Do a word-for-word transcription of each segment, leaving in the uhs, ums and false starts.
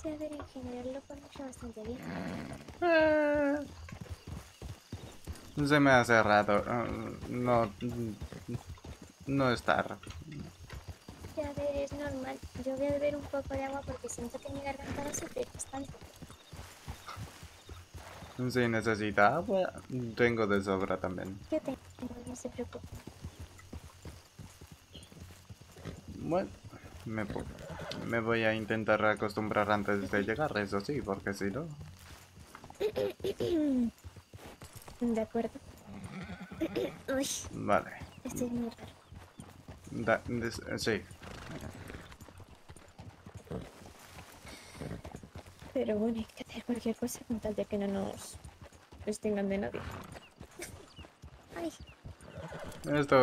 a ver, en general lo conozco bastante bien. Eh, se me hace raro. No, no estar. Ya, a ver, es normal. Yo voy a beber un poco de agua porque siento que mi garganta va a sufrir bastante. Si necesita agua, tengo de sobra también. Yo tengo, no se preocupe. Bueno, me, po- me voy a intentar acostumbrar antes de llegar, eso sí, porque si no... De acuerdo. Uy, Vale. esto es muy raro. Da- des- sí. Pero bueno, hay que hacer cualquier cosa con tal de que no nos distingan de nadie. Ay, Esto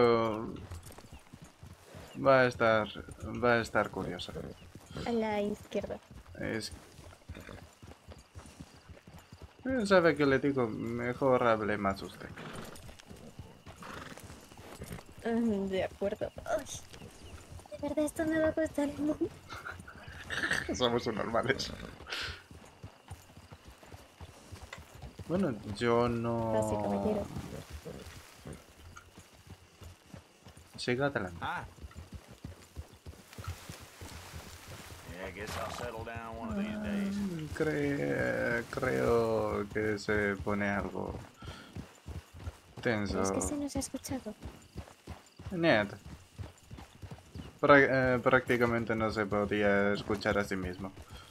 va a estar... Va a estar curioso. a la izquierda. Es... eh, ¿Sabe qué le digo? Mejor hable más usted. Mm, de acuerdo. Ay, de verdad esto me va a costar un montón. Somos normales. Bueno, yo Pase, no... caballero. Siga adelante. Hi. Yeah, I guess I'll settle down one of these days. Cre- creo que se pone algo ¿Crees que tenso. se nos ha escuchado? Niet. Prá- eh, prácticamente no se podía escuchar a sí mismo.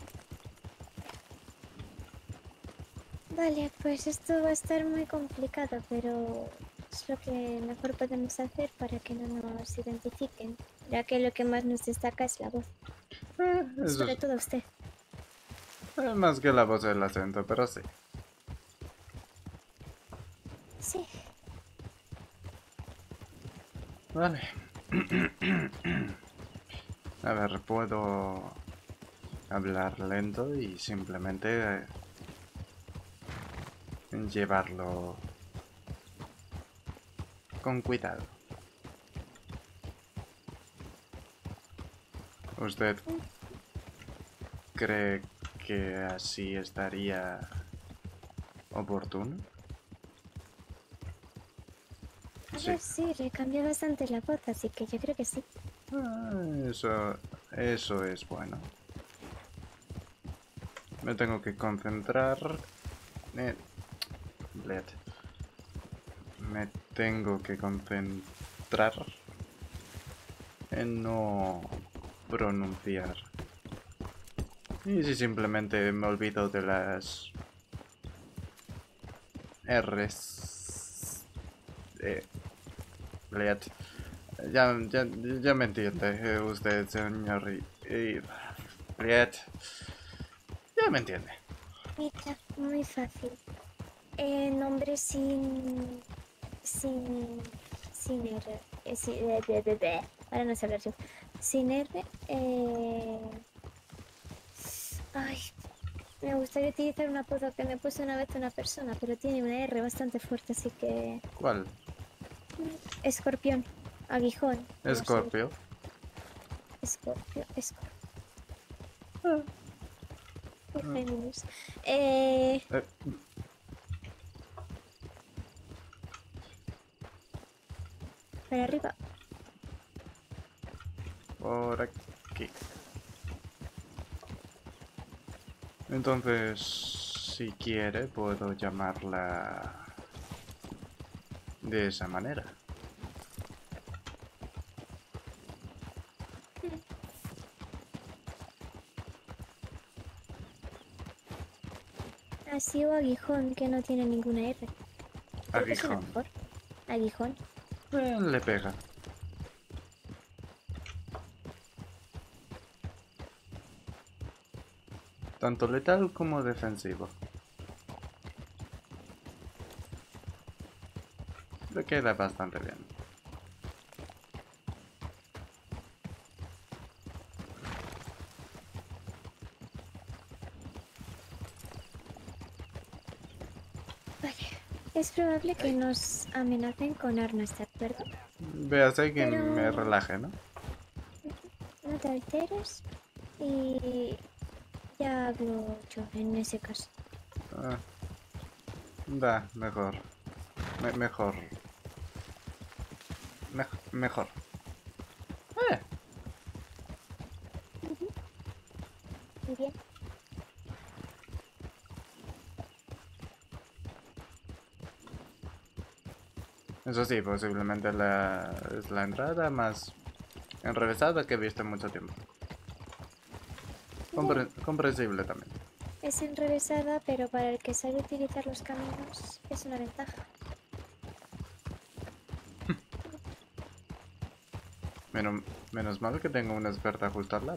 Vale, pues esto va a estar muy complicado, pero es lo que mejor podemos hacer para que no nos identifiquen, ya que lo que más nos destaca es la voz, Eh, eso sobre es todo usted. eh, más que la voz del acento, pero sí. Sí, Vale. A ver, puedo hablar lento y simplemente eh, llevarlo con cuidado. ¿Usted cree que así estaría oportuno? a Sí. ver, sí, le cambió bastante la voz, así que yo creo que sí. Ah, eso, eso es bueno. Me tengo que concentrar. Eh, bled. Me tengo que concentrar en no pronunciar. Y si simplemente me olvido de las R's. Eh, bled. Ya, ya, ya me entiende eh, usted, señor. Y, y- bled. Ya me entiende. Mira, muy fácil. Eh, nombre sin... sin... sin R. Eh, sí, de, de, de, de. Ahora no sé hablar yo. Sin R, eh... Ay, me gustaría utilizar un apodo que me puso una vez una persona, pero tiene una R bastante fuerte, así que... ¿Cuál? Escorpión, aguijón, algo así. Escorpio. Escorpio, escorpio. Ah, Muy Géminis. Eh, eh, para arriba. por aquí. Entonces, si quiere, puedo llamarla de esa manera. Así o aguijón, que no tiene ninguna R. Creo que suena Aguijón. mejor. Aguijón. Eh, le pega. Tanto letal como defensivo. Le queda bastante bien. Vale. Es probable que nos amenacen con armas, ¿de acuerdo? Véase que Pero... me relaje, ¿no? no te alteres. Y Ya hablo yo en ese caso. Ah, da, mejor. Me- mejor. Mej- mejor. Eh, Ujú. Muy bien. eso sí, posiblemente la, es la entrada más enrevesada que he visto en mucho tiempo. Bueno, Compre- comprensible también. es enrevesada, pero para el que sabe utilizar los caminos es una ventaja. Menos, menos mal que tengo una experta justo al lado.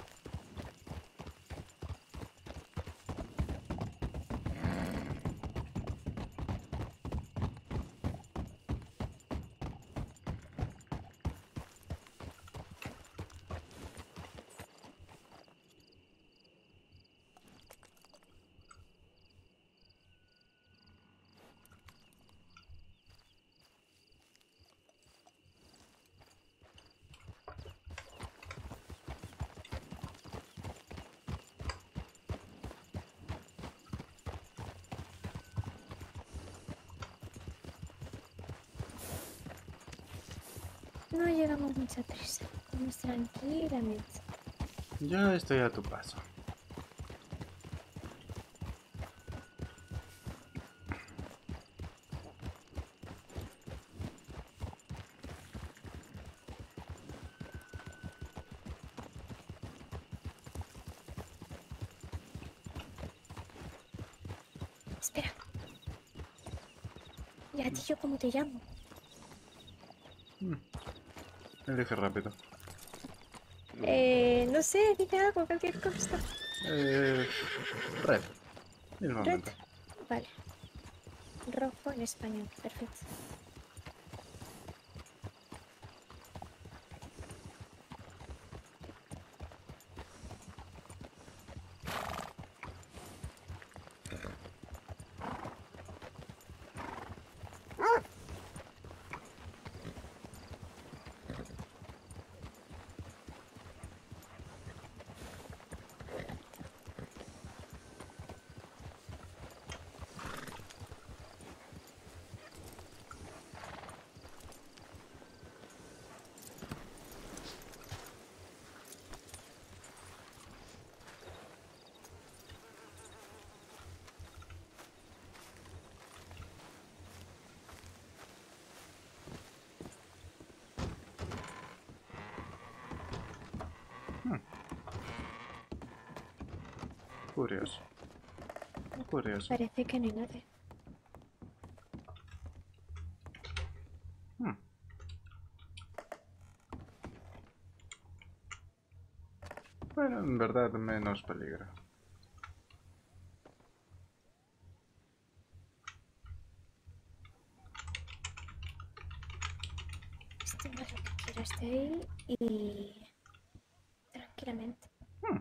No llevamos mucha prisa. Vamos tranquilamente. Yo estoy a tu paso. Espera. ¿Y a ti yo cómo te llamo? Elige rápido. Eh, no sé, dime algo, cualquier cosa. Eh, red. Red. Mismamente. Vale. Rojo en español. Perfecto. Curioso. Curioso. Parece que no hay nadie. Hmm. Bueno, en verdad menos peligro. Este no es lo que quiero. Esté ahí y... tranquilamente. Hmm.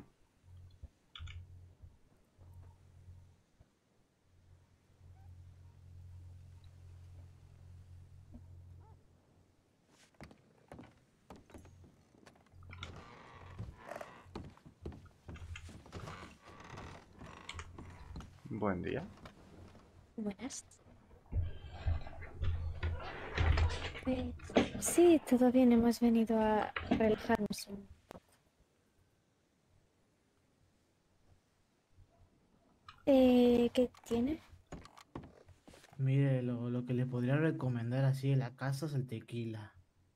Buen día. Buenas. Pues sí, todo bien. Hemos venido a relajarnos un poco. Eh, ¿qué tiene? Mire, lo, lo que le podría recomendar así en la casa es el tequila.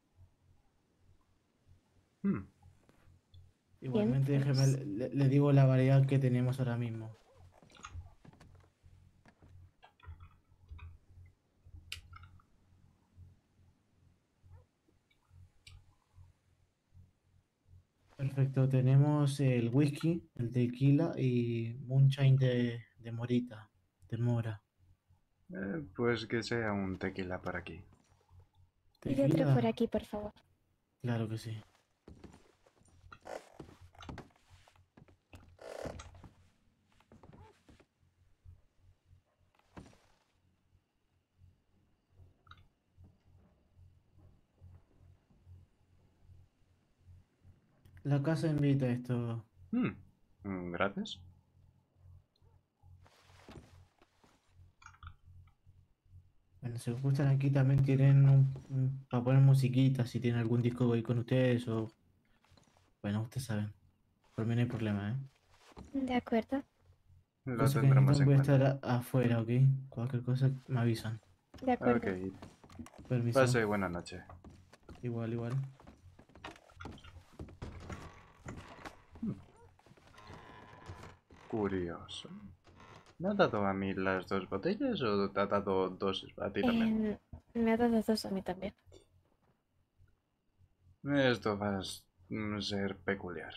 Hmm. Bien, Igualmente, déjeme, pues... le, le- le digo la variedad que tenemos ahora mismo. Perfecto, tenemos el whisky, el tequila y moonshine de, de morita, de mora. Eh, pues que sea un tequila por aquí. Y otro por ¿Tequila? aquí, por favor. Claro que sí. La casa invita a esto. Hmm. Mm, Gracias. Bueno, si os gustan aquí también tienen un, un- para poner musiquita, si tienen algún disco ahí con ustedes o... Bueno, ustedes saben. Por mí no hay problema, ¿eh? De acuerdo, Lo Cosa que tendremos necesitan en voy a cuenta. estar a- afuera, ¿ok? Cualquier cosa me avisan. de Ok, acuerdo. Permiso. pase buena noche. Igual, igual. Curioso. ¿Me ha dado a mí las dos botellas o te ha dado dos a ti también? Em, me ha dado dos a mí también. Esto va a ser peculiar.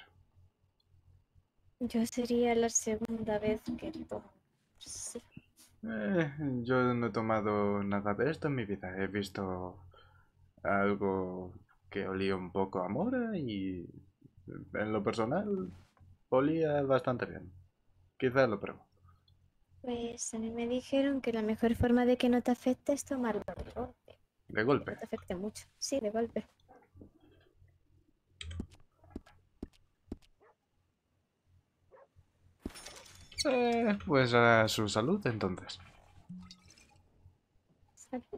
Yo sería la segunda vez que tomo. Sí. Eh, yo no he tomado nada de esto en mi vida. He visto algo que olía un poco a mora y en lo personal olía bastante bien. Quizá lo pruebo. Pues a mí me dijeron que la mejor forma de que no te afecte es tomarlo de golpe. De Que no golpe. te afecte mucho. Sí, de golpe. Eh, pues a su salud entonces. ¿Sabes?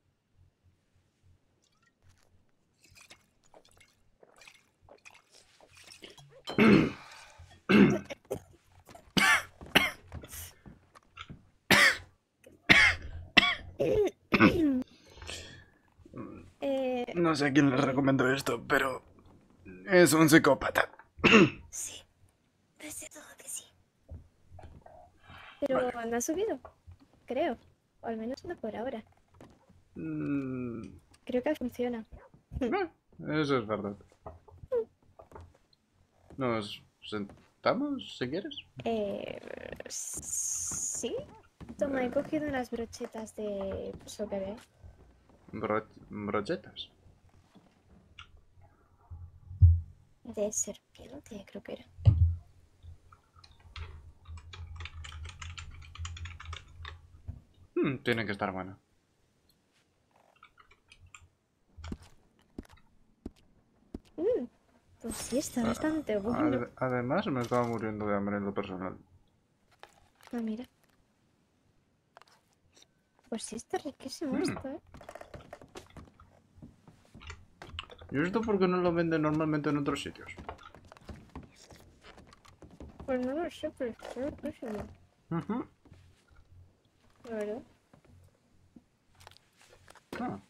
eh, No sé a quién le recomiendo esto, pero es un psicópata. sí, parece todo que sí. Pero no ha subido, creo. O al menos no por ahora. Mm, Creo que funciona. eh, eso es verdad. ¿Nos sentamos si quieres? Eh, sí. Toma, he cogido unas brochetas de pues, lo que ve. Bro- brochetas. De serpiente, creo que era. Mm, tiene que estar buena. Mm, pues sí, está bastante bueno. Ade- además, me estaba muriendo de hambre en lo personal. Ah, mira. Pues sí, está riquísimo Mm. esto, ¿eh? ¿Y esto por qué no lo venden normalmente en otros sitios? Pues no lo sé, pero está riquísimo. Ujú. La verdad. Ah.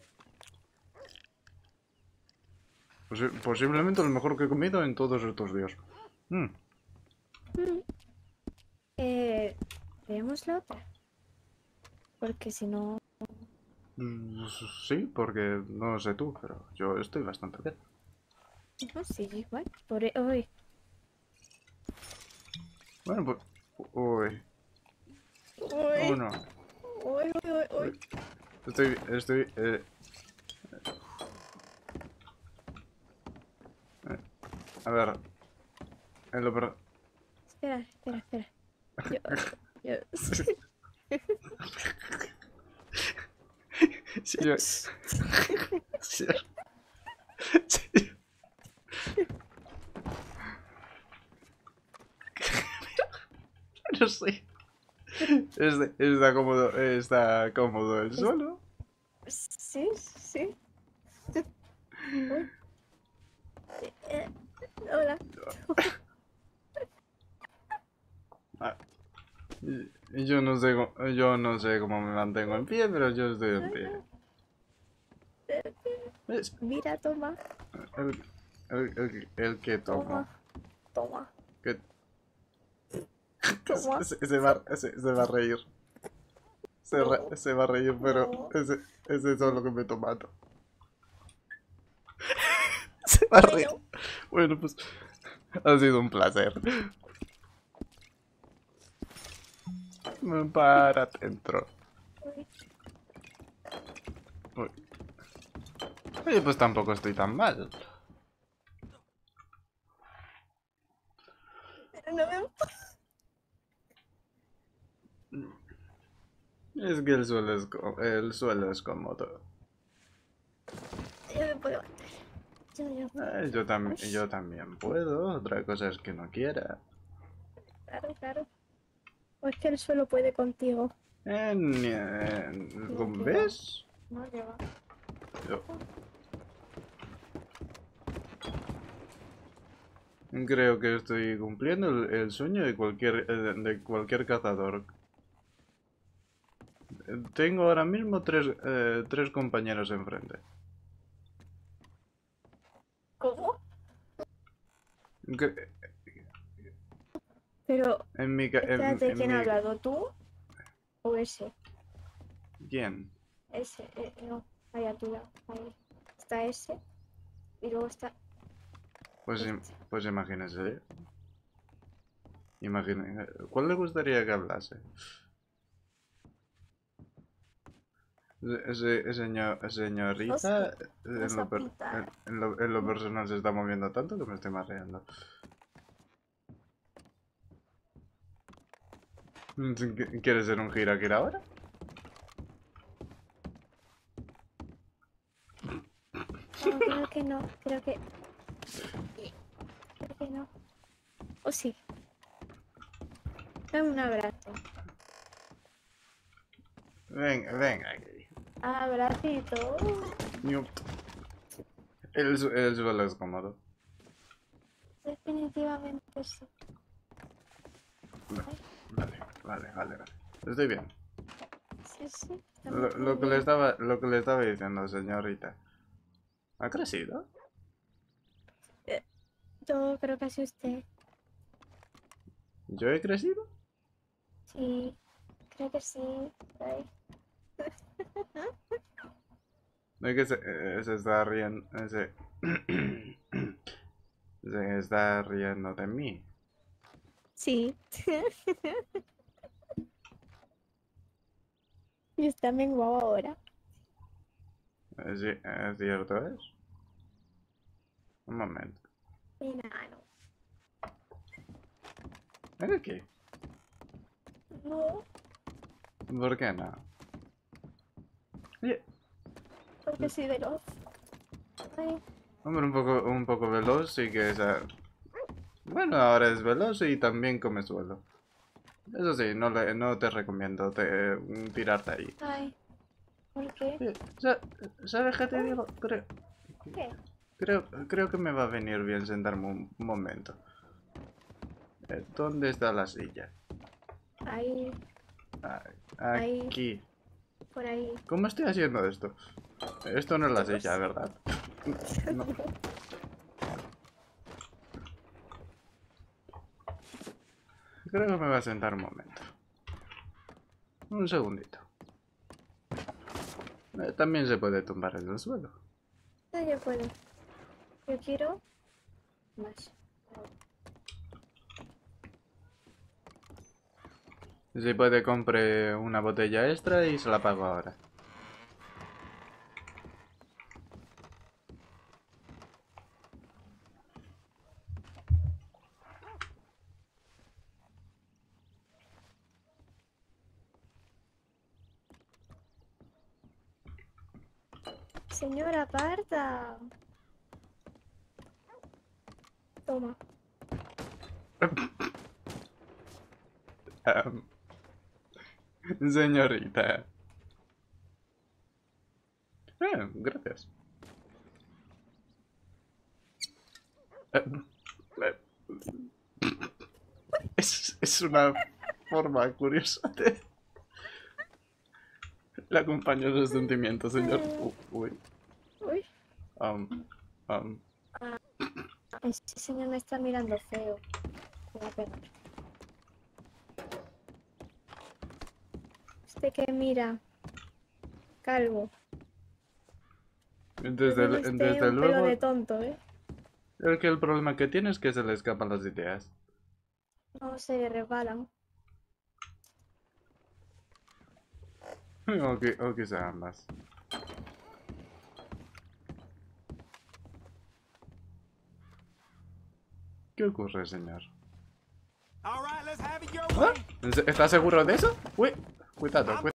Posi- posiblemente lo mejor que he comido en todos estos días. Mm. Mm. Eh, veamos la otra. Porque si no... Mm, Sí, porque no sé tú, pero yo estoy bastante bien. No, sí, igual. Por... e- Uy, Bueno, pues... Uy, uy, uno. uy, uy, uy, uy. Uy. Estoy... Estoy... eh, eh, a ver... En lo per- Espera, espera, espera. Yo... yo... Sí, yo... Sí, sí. No sé. Está, está cómodo, está cómodo el suelo. Sí, sí. Uy. Eh, hola. Ah, y- y yo no sé, cómo- yo no sé cómo me mantengo en pie, pero yo estoy en pie. ¿Ves? Mira, toma, El, el, el, el que toma, tomo. toma, Que toma. se, se va, se, se va a reír. Se, re- No, se va a reír, pero no. ese, ese es lo que me he tomado. Se va a reír. Bueno. Bueno, pues ha sido un placer. Para adentro. Uy, Uy. Oye, pues tampoco estoy tan mal. pero no me... Es que el suelo es, có- el suelo es cómodo. Yo me puedo levantar. Yo, yo. Eh, yo, tam- yo también puedo, otra cosa es que no quiera. Claro, claro. O es que el suelo puede contigo. Eh, ni- eh, ¿cómo ¿Ves? No, que va. Yo creo que estoy cumpliendo el, el sueño de cualquier, eh, de cualquier cazador. Eh, Tengo ahora mismo tres, eh, tres compañeros enfrente. ¿Cómo? Que- Pero, En mi... ca- En, espérate, en ¿quién mi- ha hablado? ¿Tú o ese? ¿Quién? Ese, eh, no, ahí a tu lado. Ahí. Está ese. Y luego está Pues, im- este. pues imagínese. Imagine, ¿cuál le gustaría que hablase? Ese, ese señor, señorita, en lo, per- en, en lo, en lo personal se está moviendo tanto que me estoy mareando. ¿Quieres ser un Hirakira ahora? No, creo que no. Creo que. Creo que no. O sí. Dame un abrazo. Venga, venga aquí. Abracito. Ñup. El, su- el suelo es cómodo. Definitivamente sí. Vale, vale, vale, vale. Estoy bien. Sí, sí. está Lo, muy lo que le bien. estaba, lo que le estaba diciendo, señorita. ¿Ha crecido? Yo creo que así usted. ¿Yo he crecido? Sí. Creo que sí. Ay. No es que se, eh, se está riendo. Se, se está riendo de mí. Sí. Y está menguado ahora. ¿Es, ci- es cierto es? Un momento. Enano. ¿Ven aquí? No, ¿Por qué no? Oye, porque soy veloz. Ay, hombre, un poco, un poco veloz y que esa... Bueno, ahora es veloz y también come suelo. Eso sí, no, le, no te recomiendo te, tirarte ahí. ay. ¿Por qué? Oye, sa- ¿sabes qué te digo? Creo, ¿Qué? creo, creo que me va a venir bien sentarme un momento. Eh, ¿Dónde está la silla? Ahí, Ah, Ahí. Aquí. por ahí. ¿Cómo estoy haciendo esto? Esto no es la silla, ¿verdad? No. Creo que me va a sentar un momento. Un segundito. Eh, También se puede tumbar en el suelo. No, yo puedo. Yo quiero más. Si puede, compre una botella extra y se la pago ahora. Señora, parda. Toma. Am, señorita. Eh, gracias. Eh, eh, Es, es una forma curiosa de... Le acompaño sus sentimientos, señor. U- Uy. Uy. Um, um, Ese señor me está mirando feo. Me va a pegar. Usted que mira. Calvo. desde, Tiene el- usted desde un luego, pelo de tonto, ¿eh? el que el problema que tiene es que se le escapan las ideas. No se resbalan. O, qui- o quizá ambas. ¿Qué ocurre, señor? All right, let's have it your ¿Ah? way. ¿Estás seguro de eso? Uy, cuidado, cuidado.